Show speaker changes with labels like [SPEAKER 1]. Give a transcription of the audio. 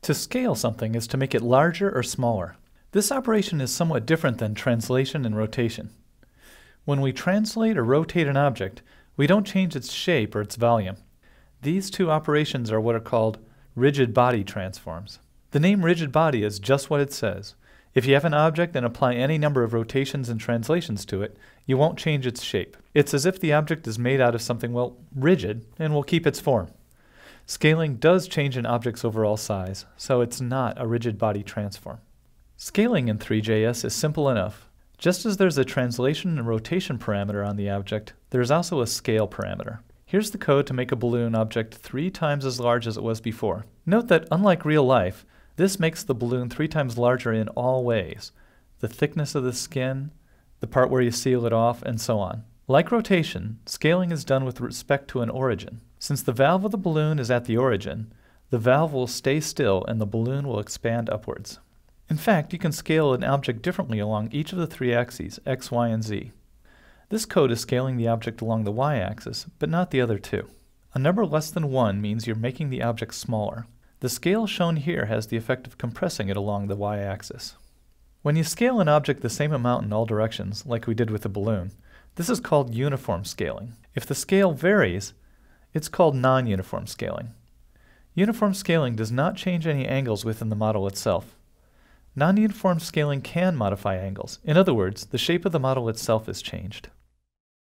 [SPEAKER 1] To scale something is to make it larger or smaller. This operation is somewhat different than translation and rotation. When we translate or rotate an object, we don't change its shape or its volume. These two operations are what are called rigid body transforms. The name rigid body is just what it says. If you have an object and apply any number of rotations and translations to it, you won't change its shape. It's as if the object is made out of something, well, rigid, and will keep its form. Scaling does change an object's overall size, so it's not a rigid body transform. Scaling in Three.js is simple enough. Just as there's a translation and rotation parameter on the object, there's also a scale parameter. Here's the code to make a balloon object 3 times as large as it was before. Note that unlike real life, this makes the balloon 3 times larger in all ways: the thickness of the skin, the part where you seal it off, and so on. Like rotation, scaling is done with respect to an origin. Since the valve of the balloon is at the origin, the valve will stay still and the balloon will expand upwards. In fact, you can scale an object differently along each of the 3 axes, x, y, and z. This code is scaling the object along the y-axis, but not the other 2. A number less than 1 means you're making the object smaller. The scale shown here has the effect of compressing it along the y-axis. When you scale an object the same amount in all directions, like we did with the balloon, this is called uniform scaling. If the scale varies, it's called non-uniform scaling. Uniform scaling does not change any angles within the model itself. Non-uniform scaling can modify angles. In other words, the shape of the model itself is changed.